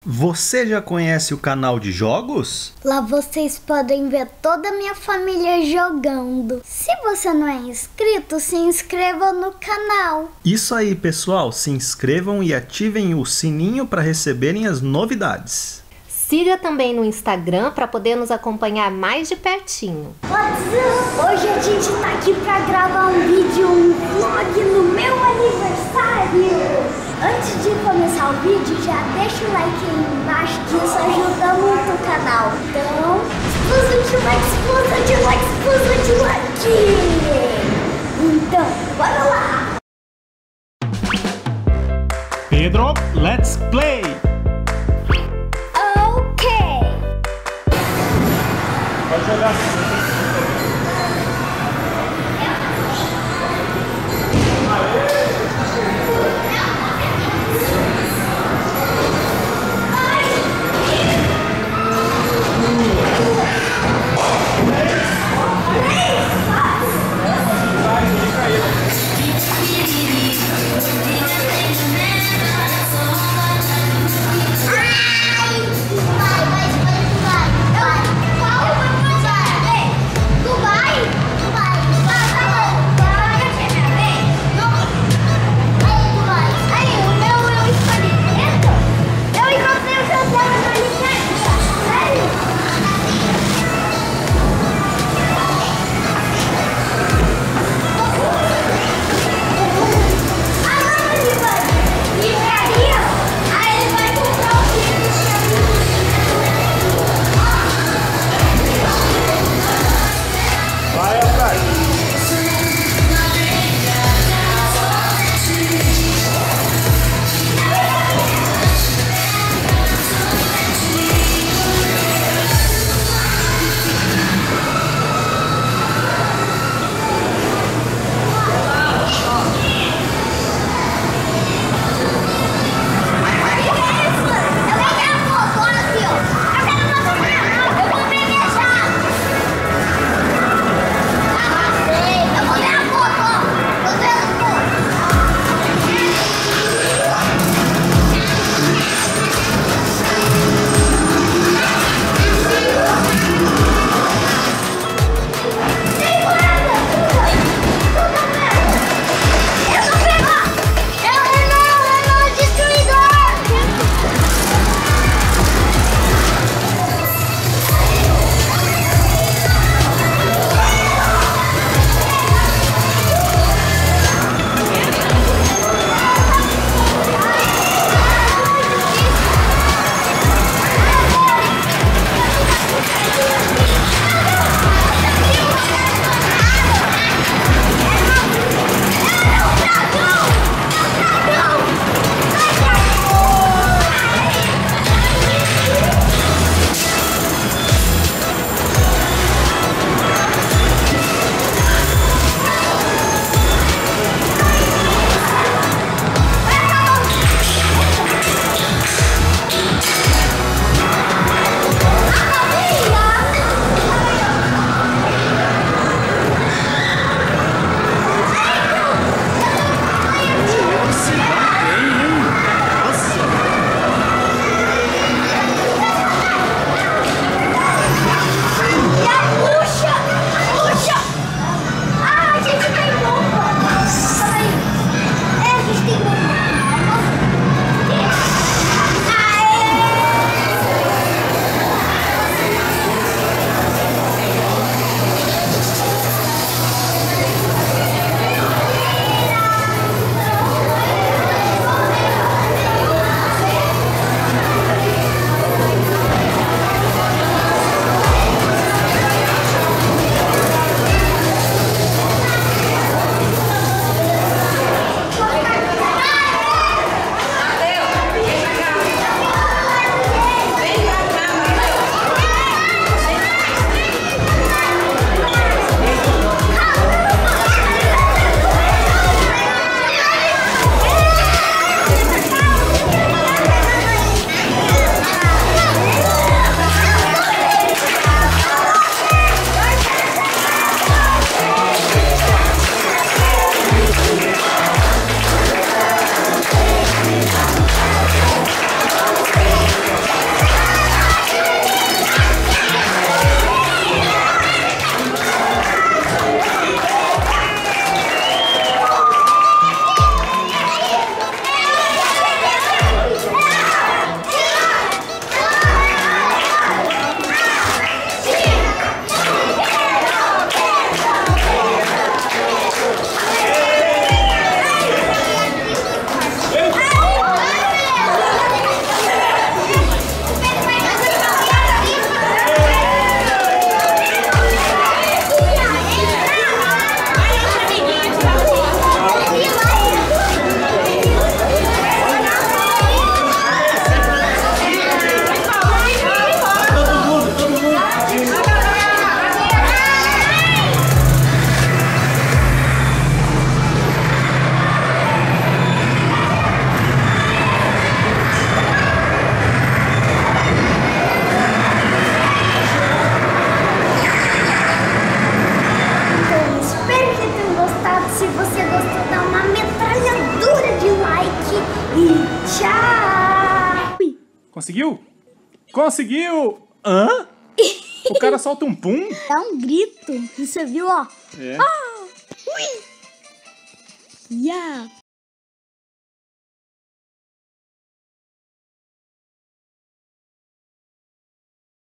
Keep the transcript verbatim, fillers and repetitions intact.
Você já conhece o canal de jogos? Lá vocês podem ver toda a minha família jogando. Se você não é inscrito, se inscreva no canal. Isso aí, pessoal, se inscrevam e ativem o sininho para receberem as novidades. Siga também no Instagram para poder nos acompanhar mais de pertinho. Hoje a gente tá aqui para gravar um vídeo, um vlog no meu aniversário. Antes de começar o vídeo, já deixa o like aí embaixo, que isso ajuda muito o canal. Então, explosão de like, explosão de like, explosão de like. Então, bora lá! Pedro, let's play! Ok! Pode jogar. Conseguiu? Conseguiu! Hã? O cara solta um pum? Dá um grito. Você viu, ó? É. Ah! Ui! Yeah!